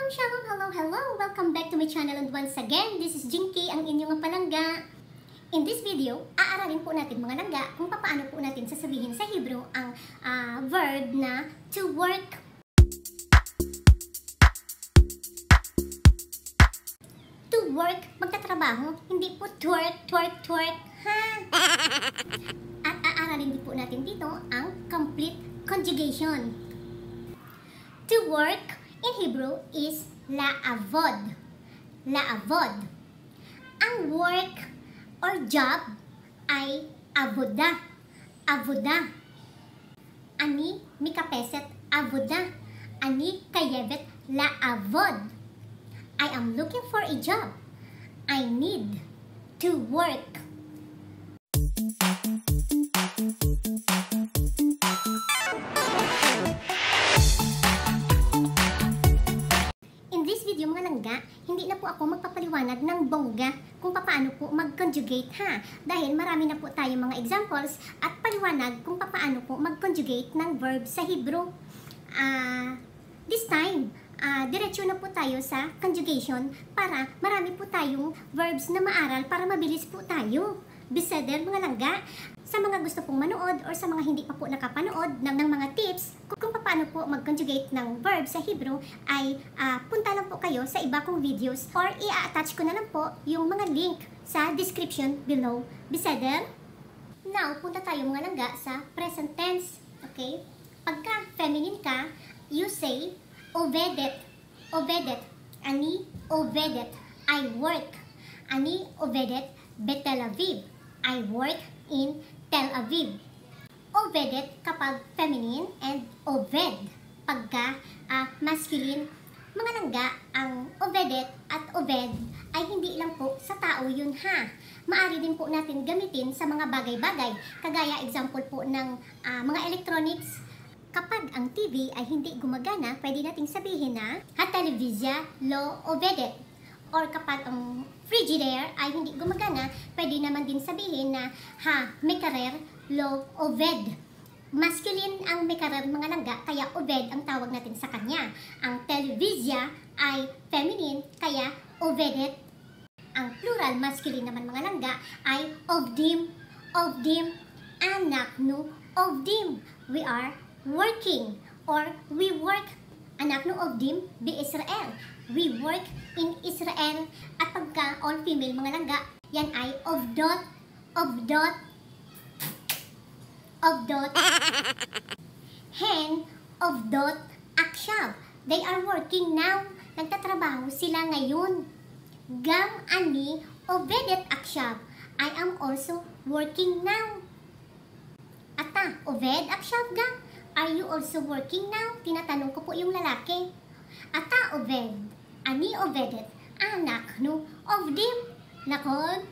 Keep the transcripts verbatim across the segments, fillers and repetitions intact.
Shalom, shalom, hello, hello! Welcome back to my channel and once again, this is Jinky, ang inyong palangga. In this video, aaralin po natin mga langga kung paano po natin sasabihin sa Hebrew ang uh, verb na to work. To work, magtatrabaho, hindi po twerk, twerk, twerk, ha? At aaralin din po natin dito ang complete conjugation. To work in Hebrew is la'avod. La'avod. Ang work or job ay avoda. Avoda. Ani mikapeset avoda. Ani kayevet la'avod. I am looking for a job. I need to work. Video mga langga, hindi na po ako magpapaliwanag ng bongga kung paano po mag-conjugate ha. Dahil marami na po tayong mga examples at paliwanag kung paano po mag-conjugate ng verb sa Hebrew. Uh, this time, uh, diretso na po tayo sa conjugation para marami po tayong verbs na maaral para mabilis po tayo. Beseder mga langga, sa mga gusto pong manood or sa mga hindi pa po nakapanood ng, ng mga tips kung paano po mag-conjugate ng verb sa Hebrew ay uh, punta lang po kayo sa iba kong videos or i-attach ko na lang po yung mga link sa description below. Beseder? Now, punta tayo mga langga sa present tense. Okay? Pagka feminine ka, you say ovedet. Ovedet. Ani ovedet. I work. Ani ovedet betel Aviv. I work in Tel Aviv. Ovedet kapag feminine and oved pagka uh, masculine. Mga langga, ang ovedet at oved ay hindi lang po sa tao yun ha. Maari din po natin gamitin sa mga bagay-bagay. Kagaya example po ng uh, mga electronics. Kapag ang T V ay hindi gumagana, pwede nating sabihin na ha televizya lo ovedet. Or kapag ang frigidaire ay hindi gumagana, pwede naman din sabihin na ha mekarer lo oved. Masculine ang mekarer mga langga, kaya oved ang tawag natin sa kanya. Ang televizya ay feminine, kaya ovedet. Ang plural masculine naman mga langga ay ovdim. Ovdim, anaknu ovdim. We are working or we work. Anaknu ovdim bi Israel. We work in Israel. At pagka all female mga langga, yan ay ovdot, ovdot, ovdot, hen, ovdot, akshav. They are working now. Nagtatrabaho sila ngayon. Gam ani ovedet akshav. I am also working now. Ata, oved akshav gam. Are you also working now? Tinatanong ko po yung lalaki. Ata oved. Ani ovedet. Anak no ovdim. Nakon?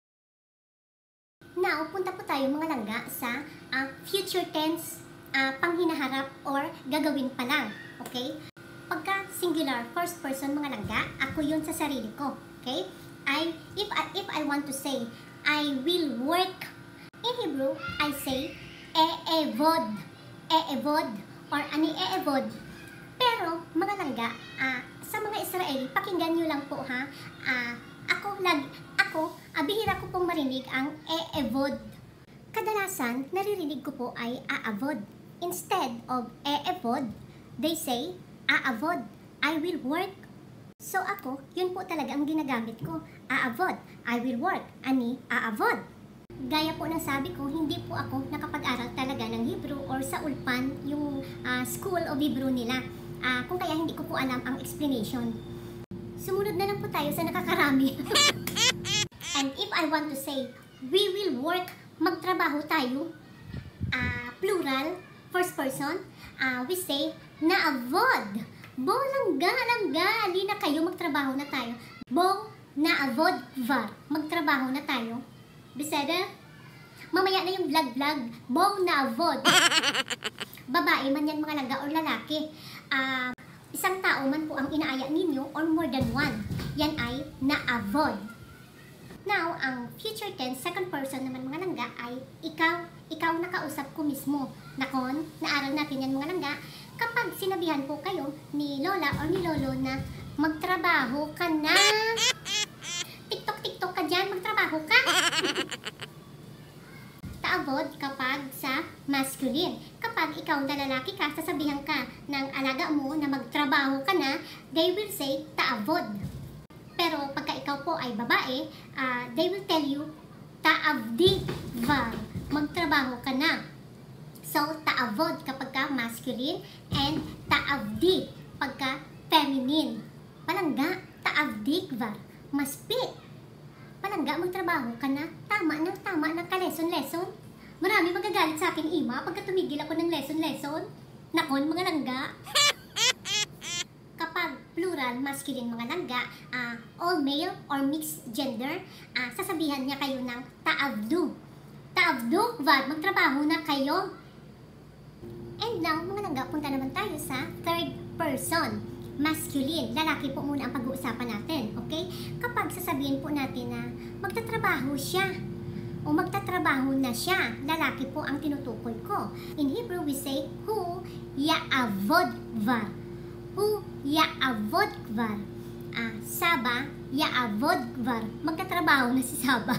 Now, punta po tayo mga langga sa uh, future tense, uh, panghinaharap or gagawin pa lang. Okay? Pagka singular, first person mga langga, ako yun sa sarili ko. Okay? I, if, I, if I want to say, I will work. In Hebrew, I say, e-evod. E-evod. Or ani e-evod. Pero, mga langga, uh, sa mga Israeli, pakinggan nyo lang po ha. Uh, ako, lag, ako, uh, bihira ko pong marinig ang e-evod. Kadalasan, naririnig ko po ay a-avod. Instead of e-evod, they say, a-avod. I will work. So ako, yun po talaga ang ginagamit ko. A-avod. I will work. Ani, a-avod. Gaya po ng sabi ko, hindi po ako nakapag-aral talaga ng Hebrew or sa Ulpan, yung uh, School of Hebrew nila. Uh, kung kaya hindi ko po alam ang explanation. Sumunod na lang po tayo sa nakakarami. And if I want to say, we will work, magtrabaho tayo, uh, plural, first person, uh, we say, naavod. Bo langga, langga, di na kayo, magtrabaho na tayo. Bo naavod var, magtrabaho na tayo. Biseda? Mamaya na yung vlog-vlog, bo naavod. Babae man yan mga langga or lalaki. Uh, isang tao man po ang inaaya ninyo or more than one. Yan ay na-avoid. Now, ang future tense, second person naman mga langga ay ikaw, ikaw nakausap ko mismo. Nakon, naaral natin yan mga langga. Kapag sinabihan po kayo ni Lola or ni Lolo na Magtrabaho ka na. Tiktok-tiktok ka dyan, magtrabaho ka. Ta-avoid kapag sa masculine. Kapag ikaw na lalaki ka, sasabihan ka ng alaga mo na magtrabaho ka na, they will say ta-avoid. Pero pagka ikaw po ay babae, uh, they will tell you ta-avdi var. Magtrabaho ka na. So, ta-avoid kapag ka masculine and ta-avdi pagka feminine. Palangga, ta-avdi var. Maspi. Palangga, magtrabaho ka na. Tama na, tama na ka lesson-lesson. Marami magagalit sa akin, Ima, pagka tumigil ako ng lesson-lesson. Nakon, mga langga. Kapag plural, masculine mga langga, uh, all male or mixed gender, uh, sasabihan niya kayo ng ta-avdu. Ta-avdu var, magtrabaho na kayo. And now, mga langga, punta naman tayo sa third person. Masculine, lalaki po muna ang pag-uusapan natin, okay? Kapag sasabihin po natin na magtatrabaho siya o magtatrabaho na siya, lalaki po ang tinutukoy ko. In Hebrew, we say, hu ya'avod var. Hu ya'avod var. Ah, Saba ya'avod var. Magtatrabaho na si Saba.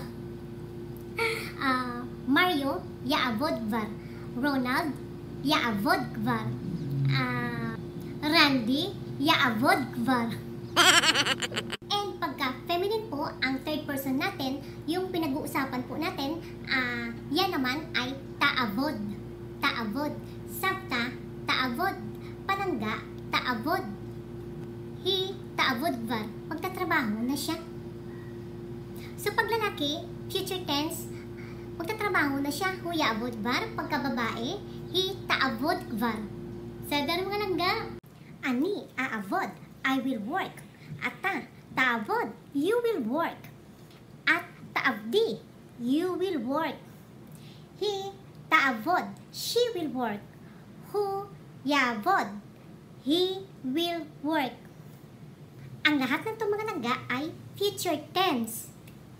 ah, Mario ya'avod var. Ronald ya'avod var. Ah, Randy ya'avod var. And pagka feminine po, ang third person natin, yung pinag-uusapan po natin, uh, yan naman ay ta'avod. Ta'avod. Sabta, ta'avod. Palangga, ta'avod. He, ta'avod var. Magtatrabaho na siya. So pag lalaki, future tense, magtatrabaho na siya, hu ya'avod var. Pagka babae, he, ta'avod var. Sa darong nga langga, ani, aavod, I will work. Ata, taavod, you will work. At taavdi, you will work. He, taavod, she will work. Hu, yavod, he will work. Ang lahat ng itong mga langga ay future tense.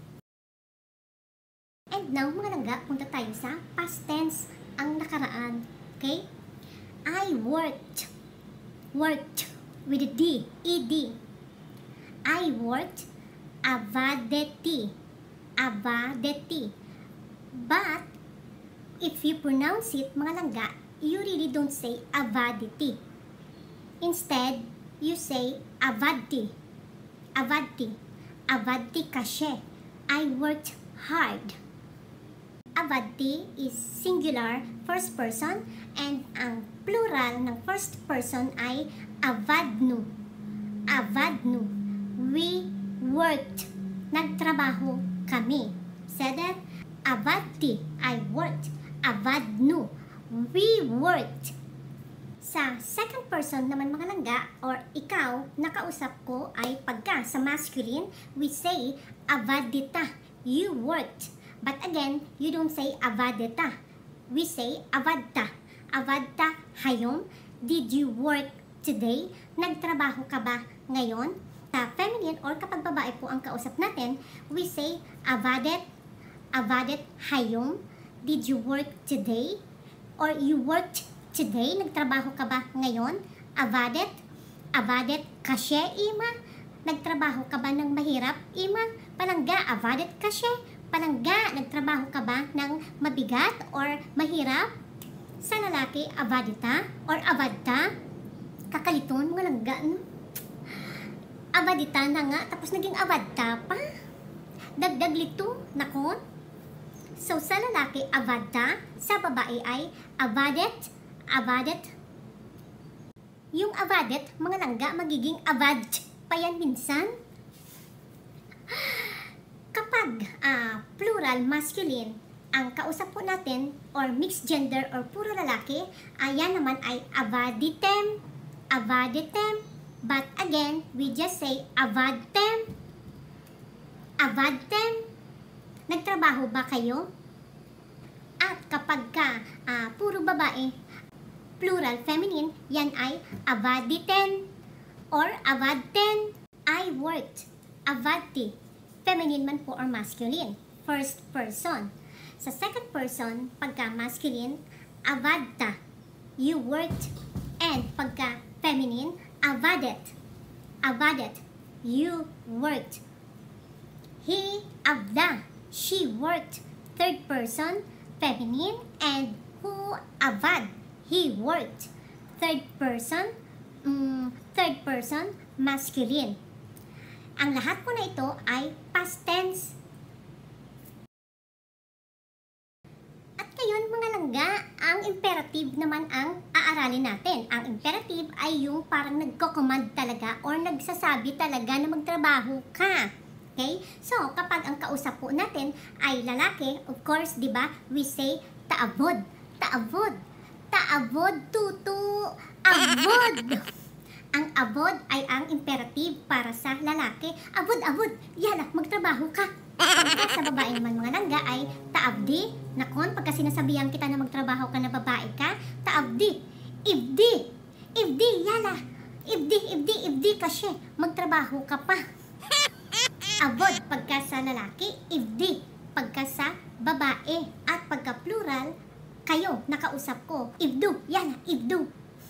And now, mga langga, punta tayo sa past tense, ang nakaraan. Okay? I worked. Worked with a D, E D. I worked, avadeti, avadeti. But, if you pronounce it, mga langga, you really don't say avaditi. Instead, you say avadti, avadti, avadti kashe. I worked hard. Avadti is singular, first person, and ang plural ng first person ay avadnu. Avadnu. We worked. Nagtrabaho kami. Said that? Avadti. I worked. Avadnu. We worked. Sa second person naman mga langga, or ikaw, nakausap ko ay pagka sa masculine, we say avadita. You worked. But again, you don't say avadeta. We say avadta. Avadta hayom. Did you work today? Nagtrabaho ka ba ngayon? Sa feminine or kapag babae po ang kausap natin, we say avadet. Avadet hayom. Did you work today? Or you worked today? Nagtrabaho ka ba ngayon? Avadet. Avadet kashe ima. Nagtrabaho ka ba ng mahirap? Ima. Palangga. Avadet kashe. Palangga, nagtrabaho ka ba ng mabigat or mahirap? Sa lalaki, avadita or avadta. Kakaliton, mga langga. No? Avadita na nga, tapos naging avadta pa. Dagdag lito, nakon. So, sa lalaki, avadta. Sa babae ay avadet, avadet. Yung avadet, mga langga, magiging avad pa yan minsan. Kapag uh, plural, masculine, ang kausap po natin, or mixed gender, or puro lalaki, ayan naman ay avaditem, avaditem. But again, we just say avadtem, avadtem. Nagtrabaho ba kayo? At kapag ka uh, puro babae, plural, feminine, yan ay avaditen, or avadten. I worked, avadti. Feminine man po or masculine. First person. Sa second person, pagka masculine, avadta. You worked. And pagka feminine, avadet. avadet, you worked. He, avda, she worked. Third person, feminine, and who, avad, he worked. Third person, um, third person, masculine. Ang lahat po na ito ay past tense. At ngayon mga langga, ang imperative naman ang aaralin natin. Ang imperative ay yung parang nagko-command talaga or nagsasabi talaga na magtrabaho ka. Okay? So, kapag ang kausap po natin ay lalaki, of course, di ba, we say taabod, taabod, taabod, tutu, abod. Ang abod ay ang imperative para sa lalaki. Abod, abod, yala, magtrabaho ka. Pagka sa babae naman mga langga ay taabdi, nakon, pagka sinasabihan kita na magtrabaho ka na babae ka, taabdi, ibdi, ibdi, yala, ibdi, ibdi, ibdi kasi, magtrabaho ka pa. Abod pagka sa lalaki, ibdi pagka sa babae. At pagka plural, kayo, nakausap ko, ibdu, yala, ibdu.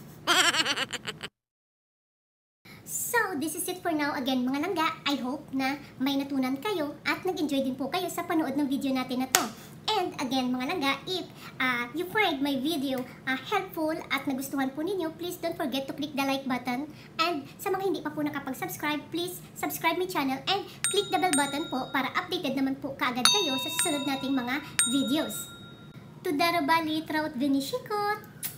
So, this is it for now. Again, mga langga, I hope na may natunan kayo at nag-enjoy din po kayo sa panood ng video natin na to. And again, mga langga, if uh, you find my video uh, helpful at nagustuhan po ninyo, please don't forget to click the like button. And sa mga hindi pa po nakapag-subscribe, please subscribe my channel and click the bell button po para updated naman po kaagad kayo sa susunod nating mga videos. Tudarabali, traut vinishikot!